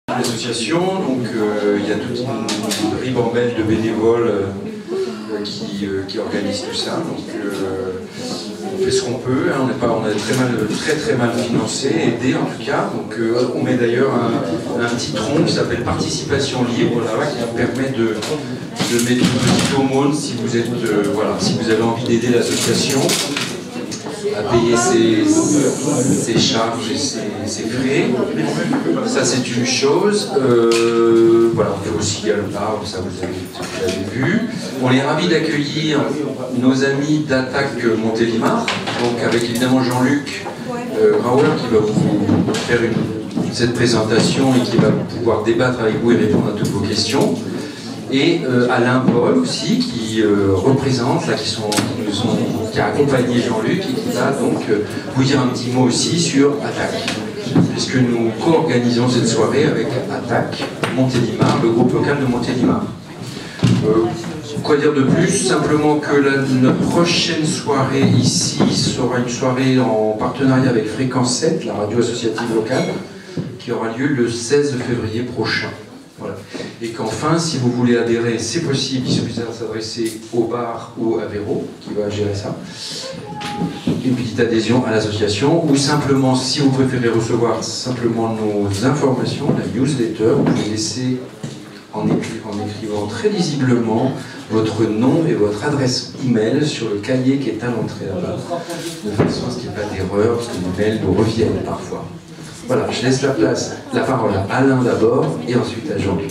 L'association, donc il y a toute une ribambelle de bénévoles qui organisent tout ça. Donc on fait ce qu'on peut, hein, on est très mal financé, aidé en tout cas. Donc on met d'ailleurs un petit tronc qui s'appelle Participation Libre là, qui nous permet de mettre une petite aumône si vous êtes si vous avez envie d'aider l'association à payer ses charges et ses frais. Ça c'est une chose. Voilà, on fait aussi à l'Opar, ça vous l'avez vu. On est ravis d'accueillir nos amis d'Attaque Montélimar, donc avec évidemment Jean-Luc Rauer qui va vous faire cette présentation et qui va pouvoir débattre avec vous et répondre à toutes vos questions. Et Alain Paul aussi, qui représente, là, qui a accompagné Jean-Luc et qui va donc vous dire un petit mot aussi sur Attaque, puisque nous co-organisons cette soirée avec Attaque Montélimar, le groupe local de Montélimar. Quoi dire de plus? Simplement que notre prochaine soirée ici sera une soirée en partenariat avec Fréquence 7, la radio associative locale, qui aura lieu le 16 février prochain. Voilà. Et qu'enfin, si vous voulez adhérer, c'est possible, il suffit de s'adresser au bar ou à Véro, qui va gérer ça. Une petite adhésion à l'association, ou simplement, si vous préférez recevoir simplement nos informations, la newsletter, vous pouvez laisser en écrivant très lisiblement votre nom et votre adresse email sur le cahier qui est à l'entrée là-bas, de façon à ce qu'il n'y ait pas d'erreur, parce que les mails nous reviennent parfois. Voilà, je laisse la parole à Alain d'abord, et ensuite à Jean-Luc.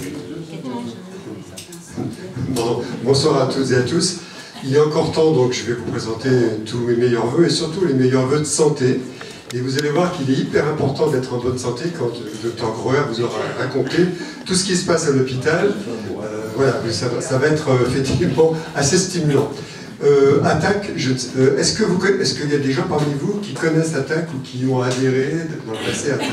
Bon, bonsoir à toutes et à tous. Il est encore temps, donc je vais vous présenter tous mes meilleurs vœux, et surtout les meilleurs vœux de santé. Et vous allez voir qu'il est hyper important d'être en bonne santé quand le Dr Grauer vous aura raconté tout ce qui se passe à l'hôpital. Voilà, ça va être effectivement assez stimulant. Attaque, est-ce qu'il y a des gens parmi vous qui connaissent Attaque ou qui ont adhéré dans le passé à Attaque?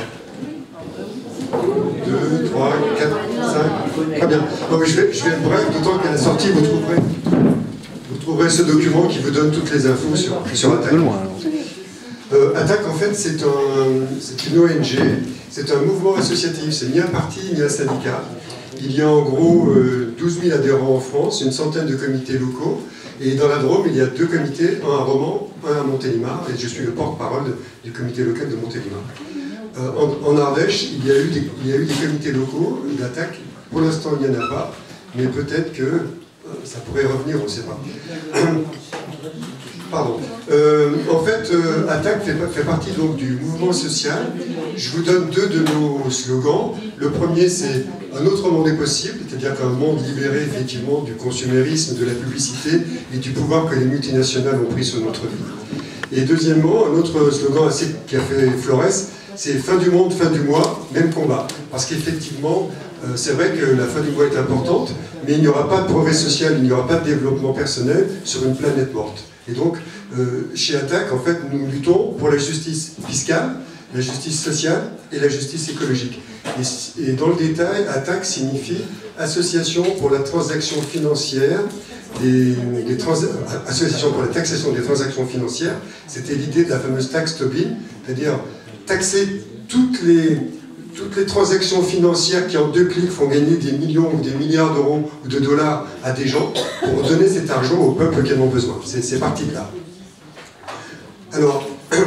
2, 3, 4, 5, très bien. Donc, je vais être bref, d'autant qu'à la sortie, vous trouverez ce document qui vous donne toutes les infos sur Attaque. Attaque, en fait, c'est une ONG, c'est un mouvement associatif, c'est ni un parti, ni un syndicat. Il y a en gros 12 000 adhérents en France, une centaine de comités locaux. Et dans la Drôme, il y a 2 comités, un à Romans, un à Montélimar, et je suis le porte-parole du comité local de Montélimar. En Ardèche, il y a eu des comités locaux d'Attaque. Pour l'instant, il n'y en a pas, mais peut-être que ça pourrait revenir, on ne sait pas. Pardon. En fait, Attaque fait partie donc du mouvement social. Je vous donne 2 de nos slogans. Le premier, c'est « Un autre monde est possible », c'est-à-dire qu'un monde libéré effectivement du consumérisme, de la publicité et du pouvoir que les multinationales ont pris sur notre vie. Et deuxièmement, un autre slogan qui a fait Flores, c'est « Fin du monde, fin du mois, même combat ». Parce qu'effectivement, c'est vrai que la fin du mois est importante, mais il n'y aura pas de progrès social, il n'y aura pas de développement personnel sur une planète morte. Et donc, chez Attaque, en fait, nous luttons pour la justice fiscale, la justice sociale et la justice écologique. Et dans le détail, Attaque signifie Association pour la transaction financière, Association pour la taxation des transactions financières. C'était l'idée de la fameuse taxe Tobin, c'est-à-dire taxer toutes les transactions financières qui en 2 clics font gagner des millions ou des milliards d'euros ou de dollars à des gens pour donner cet argent au peuple qui en ont besoin. C'est parti de là. Alors,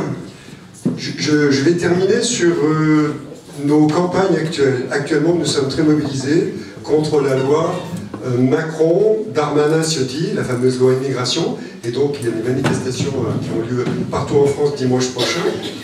je vais terminer sur nos campagnes actuelles. Actuellement, nous sommes très mobilisés contre la loi Macron, Darmanin, Ciotti, la fameuse loi immigration. Et donc, il y a des manifestations qui ont lieu partout en France dimanche prochain,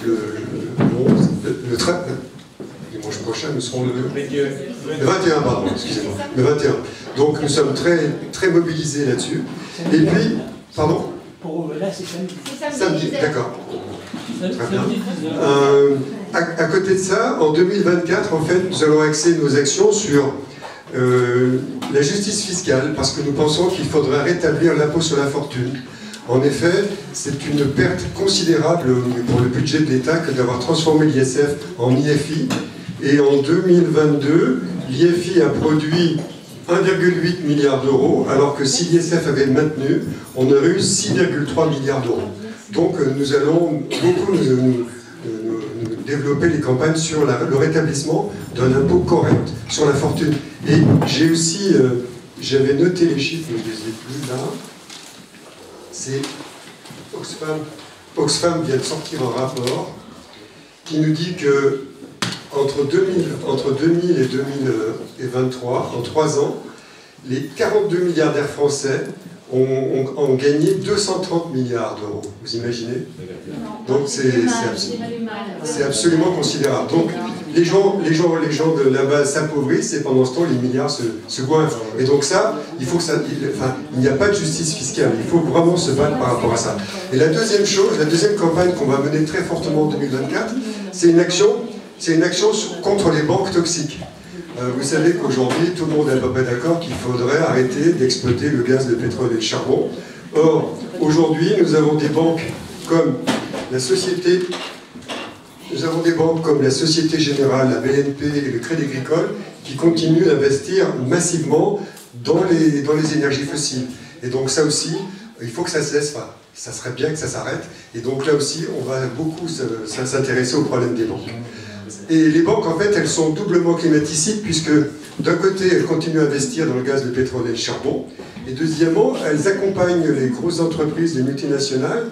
dimanche prochain, nous serons le 21, pardon, excusez-moi, le 21. Donc nous sommes très mobilisés là-dessus. Et puis, pardon? Là, c'est samedi. Samedi, d'accord. Très bien. À côté de ça, en 2024, en fait, nous allons axer nos actions sur la justice fiscale, parce que nous pensons qu'il faudrait rétablir l'impôt sur la fortune. En effet, c'est une perte considérable pour le budget de l'État que d'avoir transformé l'ISF en IFI. Et en 2022, l'IFI a produit 1,8 milliard d'euros, alors que si l'ISF avait maintenu, on aurait eu 6,3 milliards d'euros. Donc nous allons beaucoup nous développer les campagnes sur le rétablissement d'un impôt correct sur la fortune. Et j'ai aussi, j'avais noté les chiffres, mais je ne les ai plus là. C'est Oxfam vient de sortir un rapport qui nous dit que entre 2000 et 2023, en 3 ans, les 42 milliardaires français ont gagné 230 milliards d'euros. Vous imaginez? Donc c'est absolument considérable. Donc les gens de la base s'appauvrissent et pendant ce temps les milliards se goinfrent. Et donc ça, il faut que ça, il n'y a pas de justice fiscale. Il faut vraiment se battre par rapport à ça. Et la deuxième chose, la deuxième campagne qu'on va mener très fortement en 2024, c'est une action contre les banques toxiques. Vous savez qu'aujourd'hui, tout le monde est à peu près d'accord qu'il faudrait arrêter d'exploiter le gaz, le pétrole et le charbon. Or, aujourd'hui, nous avons des banques comme la Société Générale, la BNP et le Crédit Agricole qui continuent d'investir massivement dans les énergies fossiles. Et donc ça aussi, il faut que ça cesse. Enfin, ça serait bien que ça s'arrête. Et donc là aussi, on va beaucoup s'intéresser au problème des banques. Et les banques, en fait, elles sont doublement climaticides, puisque d'un côté, elles continuent à investir dans le gaz, le pétrole et le charbon, et deuxièmement, elles accompagnent les grosses entreprises, les multinationales,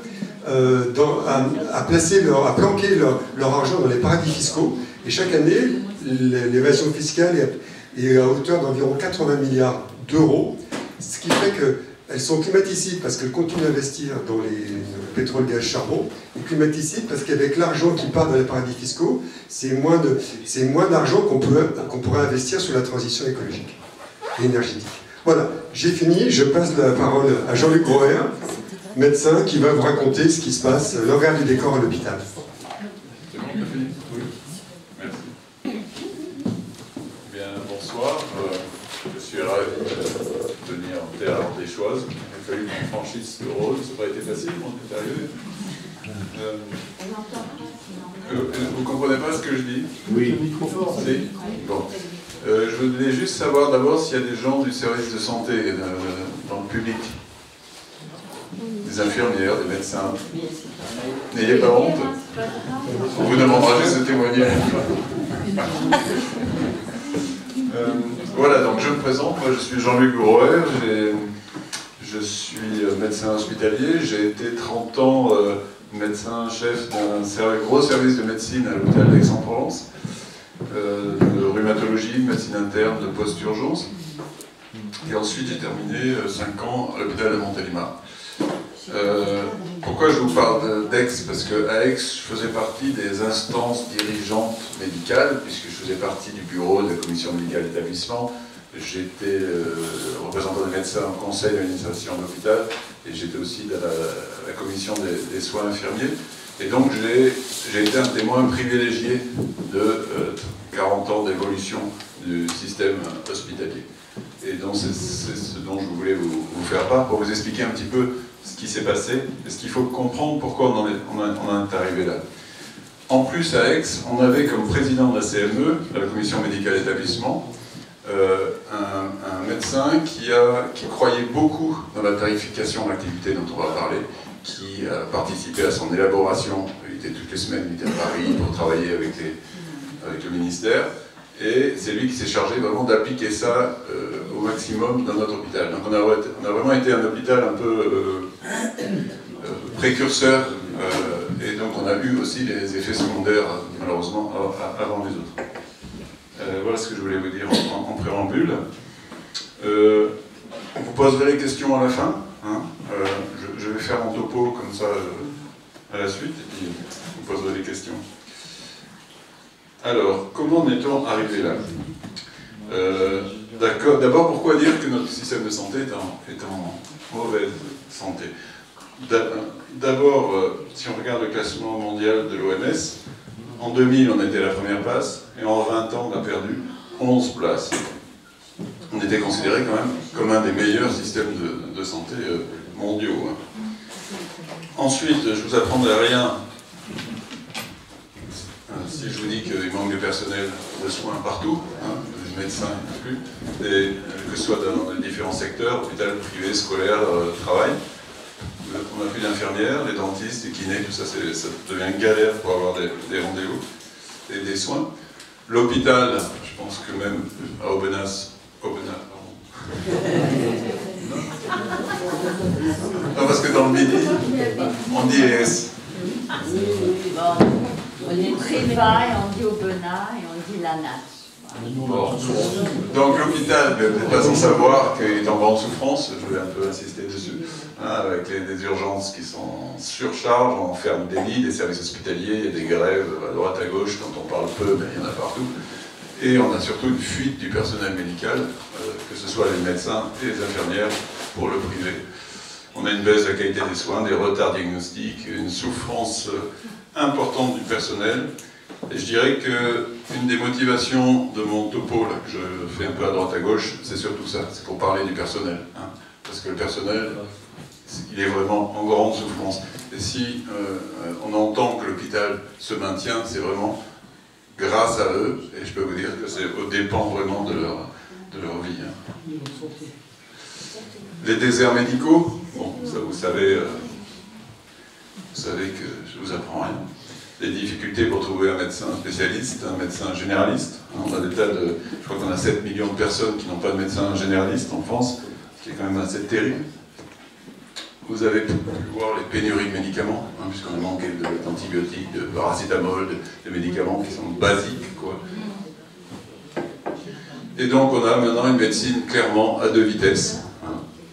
à planquer leur argent dans les paradis fiscaux. Et chaque année, l'évasion fiscale est à hauteur d'environ 80 milliards d'euros, ce qui fait qu'elles sont climaticides parce qu'elles continuent à investir dans le pétrole, gaz, charbon, et climaticides parce qu'avec l'argent qui part dans les paradis fiscaux, c'est moins d'argent qu'on pourrait investir sur la transition écologique et énergétique. Voilà, j'ai fini, je passe la parole à Jean-Luc Groer, médecin, qui va vous raconter ce qui se passe, l'envers du décor à l'hôpital. C'est bon, t'as fini? Oui. Merci. Bien, bonsoir. Je suis ravi de venir en terre des choses. Il a fallu qu'on franchisse le rôle, ça n'a pas été facile, on est arrivé. Vous ne comprenez pas ce que je dis? Oui. Si? Bon. Je voulais juste savoir d'abord s'il y a des gens du service de santé dans le public. Des infirmières, des médecins. N'ayez pas honte. On vous demandera juste de témoigner. Voilà, donc je me présente. Moi, je suis Jean-Luc Groer. Je suis médecin hospitalier. J'ai été 30 ans médecin-chef d'un gros service de médecine à l'hôpital d'Aix-en-Provence. De rhumatologie, de médecine interne, de post-urgence. Et ensuite, j'ai terminé 5 ans à l'hôpital de Montélimar. Pourquoi je vous parle d'Aix? Parce qu'à Aix, je faisais partie des instances dirigeantes médicales, puisque je faisais partie du bureau de la commission médicale d'établissement. J'étais représentant des médecins au conseil d'administration de l'hôpital, et j'étais aussi de la commission des soins infirmiers. Et donc j'ai été un témoin privilégié de 40 ans d'évolution du système hospitalier. Et donc c'est ce dont je voulais vous faire part pour vous expliquer un petit peu ce qui s'est passé, et ce qu'il faut comprendre pourquoi on en est arrivé là. En plus, à Aix, on avait comme président de la CME, de la commission médicale d'établissement, un médecin qui croyait beaucoup dans la tarification de l'activité dont on va parler, qui a participé à son élaboration. Il était toutes les semaines, il était à Paris pour travailler avec le ministère. Et c'est lui qui s'est chargé vraiment d'appliquer ça au maximum dans notre hôpital. Donc on a vraiment été un hôpital un peu précurseur, et donc on a eu aussi les effets secondaires, malheureusement, avant les autres. Voilà ce que je voulais vous dire en préambule. Vous poserez les questions à la fin. Hein. Je vais faire mon topo comme ça à la suite, et puis vous poserez des questions. Alors, comment en est-on arrivé là? D'abord, pourquoi dire que notre système de santé est en mauvaise santé? D'abord, si on regarde le classement mondial de l'OMS, en 2000, on était à la première place, et en 20 ans, on a perdu 11 places. On était considéré quand même comme un des meilleurs systèmes de santé mondiaux. Ensuite, je vous apprendrai rien si je vous dis qu'il manque de personnel de soins partout, des médecins plus, et, que ce soit dans les différents secteurs, hôpital, privé, scolaire, travail. On n'a plus d'infirmières, les dentistes, les kinés, tout ça, ça devient une galère pour avoir des rendez-vous. et des soins. L'hôpital, je pense que même à Aubenas, pardon. Non, parce que dans le Midi, on dit ES. On dit Tréva et on dit Aubenas et on dit Lanat. Bon. Donc l'hôpital, vous n'êtes pas sans savoir qu'il est en grande souffrance, je vais un peu insister dessus, hein, avec des urgences qui sont en surcharge, on enferme des lits, des services hospitaliers, il y a des grèves à droite à gauche, quand on parle peu, mais il y en a partout. Et on a surtout une fuite du personnel médical, que ce soit les médecins et les infirmières, pour le privé. On a une baisse de la qualité des soins, des retards diagnostiques, une souffrance importante du personnel. Et je dirais qu'une des motivations de mon topo, là, que je fais un peu à droite à gauche, c'est surtout ça, c'est pour parler du personnel. Hein, parce que le personnel, il est vraiment en grande souffrance. Et si on entend que l'hôpital se maintient, c'est vraiment grâce à eux, et je peux vous dire que c'est au dépens vraiment de leur vie. Hein. Les déserts médicaux, bon, ça vous savez que je vous apprends rien. Les difficultés pour trouver un médecin spécialiste, un médecin généraliste. On a des tas de... Je crois qu'on a 7 millions de personnes qui n'ont pas de médecin généraliste en France, ce qui est quand même assez terrible. Vous avez pu voir les pénuries de médicaments, hein, puisqu'on a manqué d'antibiotiques, de paracétamol, de médicaments qui sont basiques, quoi. Et donc on a maintenant une médecine clairement à 2 vitesses. Hein.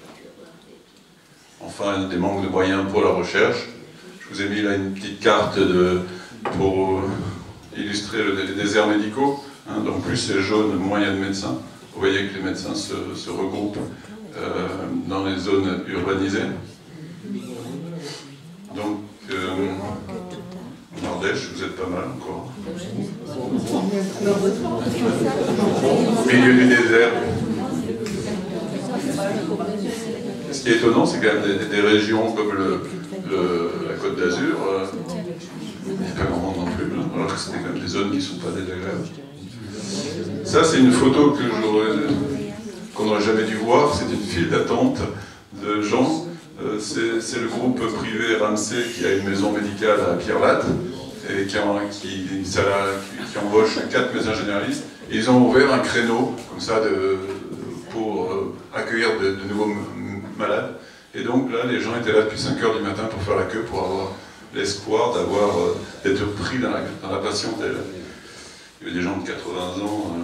Enfin, des manques de moyens pour la recherche. Je vous ai mis là une petite carte pour illustrer les déserts médicaux. Hein, donc plus c'est jaune, moins il y a de médecins. Vous voyez que les médecins se regroupent dans les zones urbanisées. Donc, en Ardèche, vous êtes pas mal encore. Au milieu du désert. Ce qui est étonnant, c'est quand même des régions comme la Côte d'Azur, il n'y a pas grand monde non plus, alors que c'était quand même des zones qui ne sont pas désagréables. Ça, c'est une photo qu'on n'aurait jamais dû voir, c'est une file d'attente de gens. C'est le groupe privé Ramsay qui a une maison médicale à Pierrelatte et qui embauche 4 médecins généralistes. Et ils ont ouvert un créneau comme ça pour accueillir de nouveaux malades. Et donc là, les gens étaient là depuis 5 h du matin pour faire la queue, pour avoir l'espoir d'être pris dans la patientèle. Il y avait des gens de 80 ans.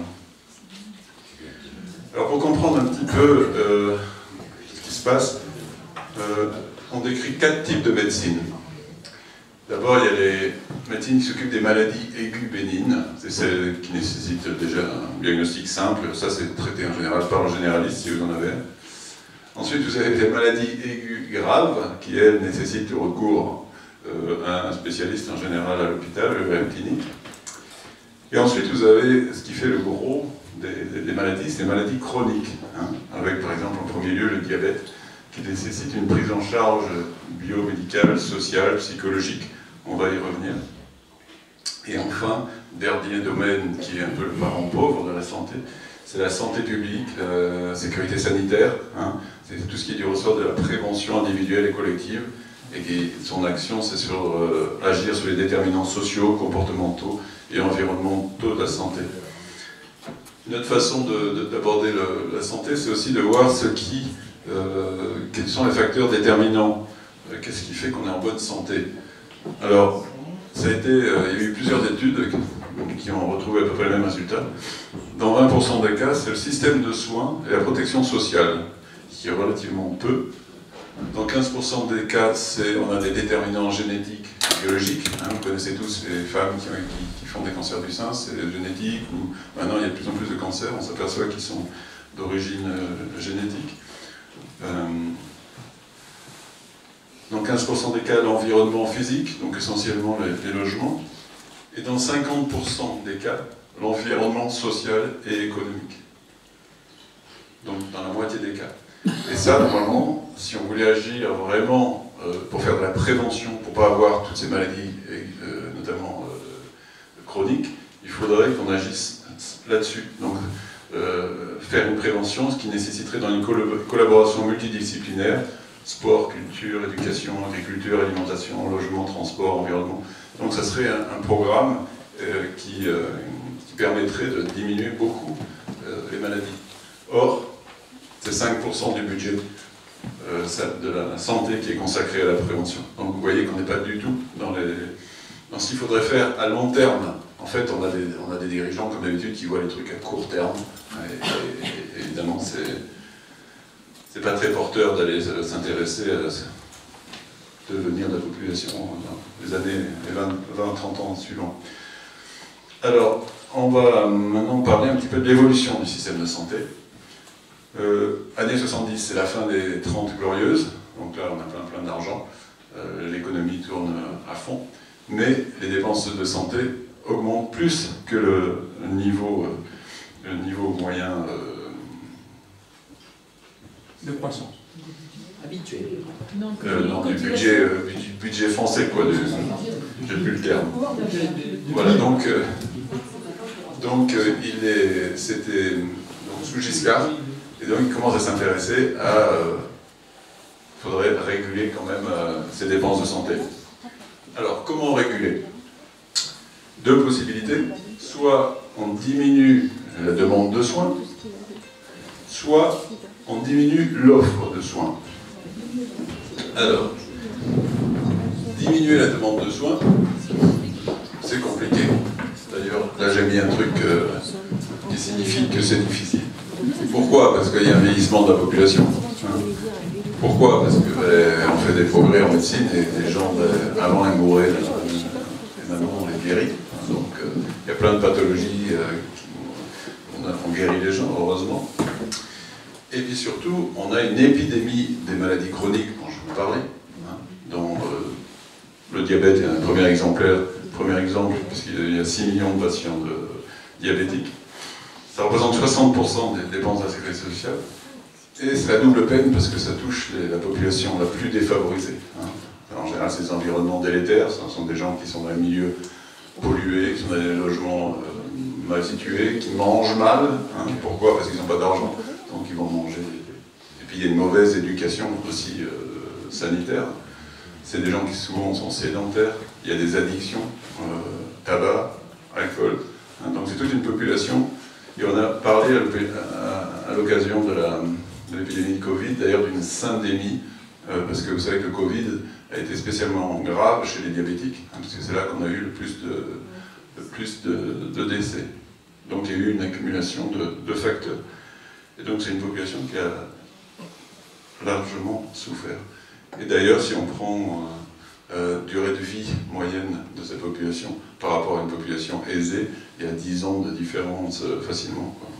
Alors pour comprendre un petit peu ce qui se passe, on décrit 4 types de médecine. D'abord, il y a les médecines qui s'occupent des maladies aiguës bénignes, c'est celles qui nécessitent déjà un diagnostic simple, ça c'est traité en général par le généraliste si vous en avez. Ensuite, vous avez des maladies aiguës graves qui, elles, nécessitent le recours à un spécialiste en général à l'hôpital, à la clinique. Et ensuite, vous avez ce qui fait le gros des maladies, c'est les maladies chroniques, hein, avec par exemple en premier lieu le diabète, qui nécessite une prise en charge biomédicale, sociale, psychologique. On va y revenir. Et enfin, dernier domaine qui est un peu le parent pauvre de la santé, c'est la santé publique, la sécurité sanitaire. Hein. C'est tout ce qui est du ressort de la prévention individuelle et collective. Et son action, c'est sur agir sur les déterminants sociaux, comportementaux et environnementaux de la santé. Une autre façon d'aborder la santé, c'est aussi de voir quels sont les facteurs déterminants. Qu'est-ce qui fait qu'on est en bonne santé? Alors, il y a eu plusieurs études qui ont retrouvé à peu près le même résultat. Dans 20% des cas, c'est le système de soins et la protection sociale, qui est relativement peu. Dans 15% des cas, on a des déterminants génétiques, biologiques. Hein, vous connaissez tous les femmes qui font des cancers du sein, c'est génétique. Ou maintenant, il y a de plus en plus de cancers, on s'aperçoit qu'ils sont d'origine génétique. Dans 15% des cas, l'environnement physique, donc essentiellement les logements. Et dans 50% des cas, l'environnement social et économique. Donc dans la moitié des cas. Et ça, normalement, si on voulait agir vraiment pour faire de la prévention, pour ne pas avoir toutes ces maladies, notamment chroniques, il faudrait qu'on agisse là-dessus. Donc faire une prévention, ce qui nécessiterait dans une collaboration multidisciplinaire, sport, culture, éducation, agriculture, alimentation, logement, transport, environnement. Donc ça serait un programme qui permettrait de diminuer beaucoup les maladies. Or, c'est 5% du budget de la santé qui est consacré à la prévention. Donc vous voyez qu'on n'est pas du tout dans ce qu'il faudrait faire à long terme. En fait, on a des dirigeants, comme d'habitude, qui voient les trucs à court terme. Et évidemment, c'est pas très porteur d'aller s'intéresser à devenir de la population dans les années, les 20-30 ans suivants. Alors, on va maintenant parler un petit peu de l'évolution du système de santé. Années 70, c'est la fin des 30 glorieuses, donc là on a plein d'argent, l'économie tourne à fond, mais les dépenses de santé augmentent plus que le niveau moyen de croissance. Habitué. Non, du budget français, quoi, j'ai plus le terme. Voilà, c'était sous Giscard, et donc il commence à s'intéresser à... faudrait réguler quand même ces dépenses de santé. Alors, comment réguler? Deux possibilités. Soit on diminue la demande de soins, soit on diminue l'offre de soins. Alors, diminuer la demande de soins, c'est compliqué. D'ailleurs, là j'ai mis un truc qui signifie que c'est difficile. Pourquoi? Parce qu'il y a un vieillissement de la population. Pourquoi? Parce qu'on fait des progrès en médecine et les gens, avant ils mouraient, et maintenant on les guérit. Donc il y a plein de pathologies, on guérit les gens, heureusement. Et puis surtout, on a une épidémie des maladies chroniques dont je vous parlais, dont le diabète est un premier exemple, puisqu'il y a 6 millions de patients diabétiques. Ça représente 60% des dépenses de la sécurité sociale. Et c'est la double peine parce que ça touche la population la plus défavorisée. En général, c'est des environnements délétères, ce sont des gens qui sont dans les milieux pollués, qui sont dans des logements mal situés, qui mangent mal. Pourquoi? Parce qu'ils n'ont pas d'argent, donc ils vont manger. Et puis il y a une mauvaise éducation aussi sanitaire. C'est des gens qui souvent sont sédentaires, il y a des addictions, tabac, alcool. Donc c'est toute une population. Et on a parlé à l'occasion de l'épidémie de Covid, d'ailleurs d'une syndémie, parce que vous savez que le Covid a été spécialement grave chez les diabétiques, parce que c'est là qu'on a eu le plus de décès. Donc il y a eu une accumulation de facteurs. Et donc c'est une population qui a largement souffert. Et d'ailleurs, si on prend durée de vie moyenne de cette population par rapport à une population aisée, il y a 10 ans de différence facilement, quoi.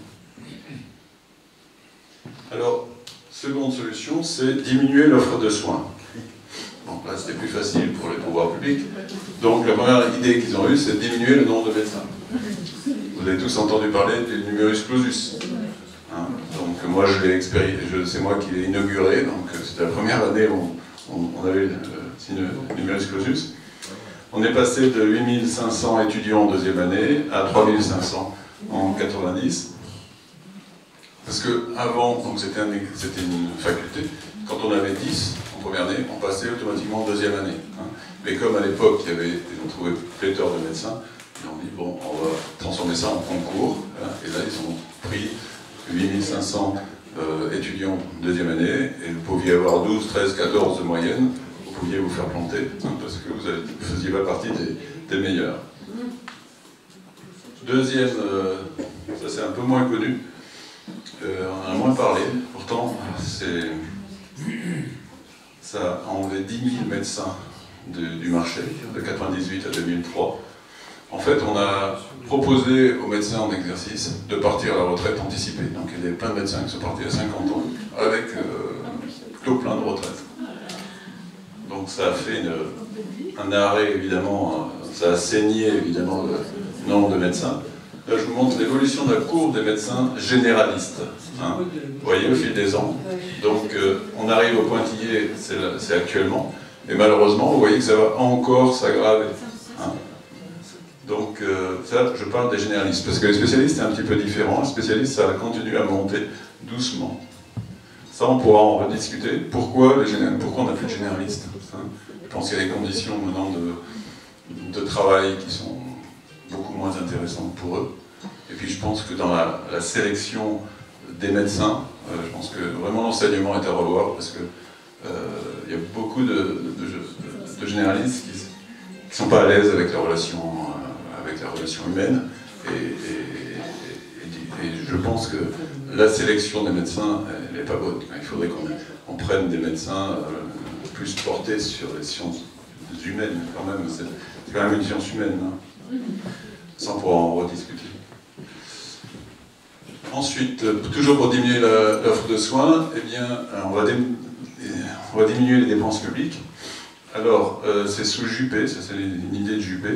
Alors, seconde solution, c'est diminuer l'offre de soins. Bon, là c'était plus facile pour les pouvoirs publics. Donc la première idée qu'ils ont eue, c'est de diminuer le nombre de médecins. Vous avez tous entendu parler du numerus clausus. Donc moi je l'ai expérimenté, c'est moi qui l'ai inauguré, donc c'était la première année où on avait le numerus clausus. On est passé de 8500 étudiants en deuxième année à 3500 en 90. Parce qu'avant, c'était une faculté, quand on avait 10 en première année, on passait automatiquement en deuxième année. Mais comme à l'époque, ils ont trouvé pléthore de médecins, ils ont dit, bon, on va transformer ça en concours. Et là, ils ont pris 8500 étudiants en deuxième année, et vous pouviez avoir 12, 13, 14 de moyenne, vous pouviez vous faire planter, parce que vous ne faisiez pas partie des meilleurs. Deuxième, ça c'est un peu moins connu, on en a moins parlé, pourtant ça a enlevé 10 000 médecins du marché, de 1998 à 2003. En fait, on a proposé aux médecins en exercice de partir à la retraite anticipée. Donc il y a plein de médecins qui sont partis à 50 ans avec plutôt plein de retraites. Donc ça a fait un arrêt, évidemment, ça a saigné évidemment le nombre de médecins. Là, je vous montre l'évolution de la courbe des médecins généralistes. Vous voyez, au fil des ans. Donc, on arrive au pointillé, c'est actuellement. Et malheureusement, vous voyez que ça va encore s'aggraver. Donc, ça, je parle des généralistes. Parce que les spécialistes, c'est un petit peu différent. Les spécialistes, ça va continuer à monter doucement. Ça, on pourra en rediscuter. Pourquoi on n'a plus de généralistes? Je pense qu'il y a des conditions maintenant de travail qui sont beaucoup moins moins intéressantes pour eux. Et puis je pense que dans la sélection des médecins, je pense que vraiment l'enseignement est à revoir parce que il y a beaucoup de généralistes qui ne sont pas à l'aise avec la relation humaine. Et je pense que la sélection des médecins, elle n'est pas bonne. Il faudrait qu'on prenne des médecins plus portés sur les sciences humaines, quand même. C'est quand même une science humaine, hein, sans pouvoir en rediscuter. Ensuite, toujours pour diminuer l'offre de soins, eh bien, on va diminuer les dépenses publiques. Alors, c'est sous Juppé, ça c'est une idée de Juppé.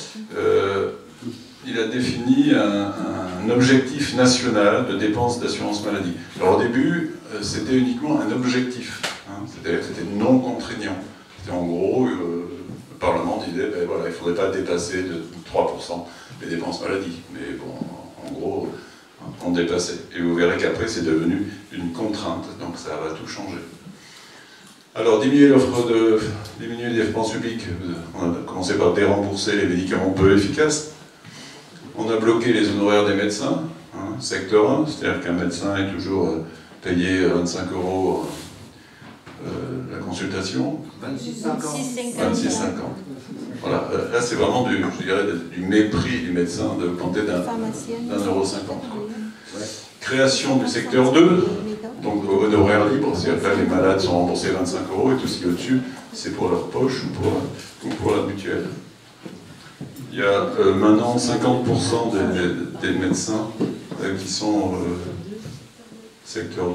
Il a défini un objectif national de dépenses d'assurance maladie. Alors au début, c'était uniquement un objectif, hein, c'est-à-dire que c'était non contraignant. C'était en gros, le Parlement disait, ben voilà, il ne faudrait pas dépasser de 3% les dépenses maladie. Mais bon, en gros, on dépassait. Et vous verrez qu'après, c'est devenu une contrainte, donc ça va tout changer. Alors, diminuer les dépenses publiques, on a commencé par dérembourser les médicaments peu efficaces. On a bloqué les honoraires des médecins, hein, secteur 1, c'est-à-dire qu'un médecin est toujours payé 25 € la consultation. 26,50. Voilà, là c'est vraiment du mépris du médecin de compter d'1,50 €. Création du secteur 2, donc honoraires libres, c'est-à-dire que là les malades sont remboursés 25 € et tout ce qui est au-dessus, c'est pour leur poche ou pour la mutuelle. Il y a maintenant 50% des médecins qui sont secteur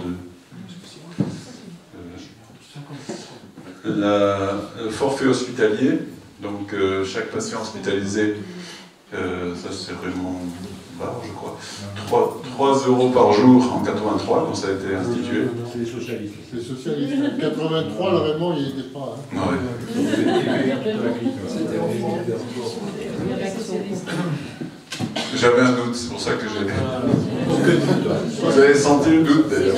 2. Le forfait hospitalier, donc chaque patient hospitalisé, ça c'est Raymond Barre, je crois, 3 € par jour en 83 quand ça a été institué. C'est les socialistes. Les socialistes. En 83, le Raymond, il n'y était pas. Hein. Ouais. J'avais un doute, c'est pour ça que j'ai... Vous avez senti le doute d'ailleurs.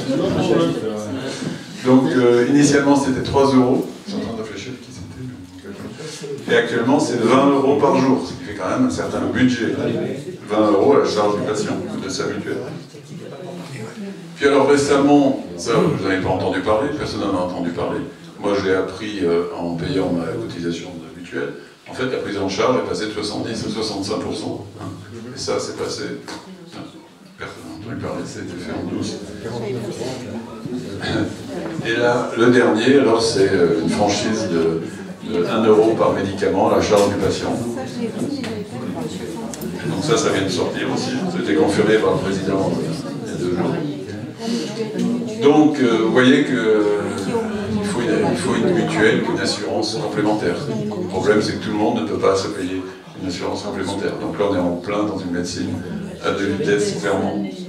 Donc initialement c'était 3 €. Je suis en train de réfléchir qui c'était. Et actuellement c'est 20 € par jour, ce qui fait quand même un certain budget. 20 € à la charge du patient, de sa mutuelle. Puis alors récemment, ça vous n'en avez pas entendu parler, personne n'en a entendu parler. Moi je l'ai appris en payant ma cotisation de mutuelle. En fait la prise en charge est passée de 70 à 65%. Et ça c'est passé... Personne n'a entendu parler, ça a été fait en douce. Et là, le dernier, alors c'est une franchise de 1 € par médicament à la charge du patient. Donc ça vient de sortir aussi, ça a été confirmé par le président il y a 2 jours. Donc vous voyez qu'il faut une mutuelle, une assurance complémentaire. Le problème c'est que tout le monde ne peut pas se payer une assurance complémentaire. Donc là on est en plein dans une médecine à 2 vitesses, clairement.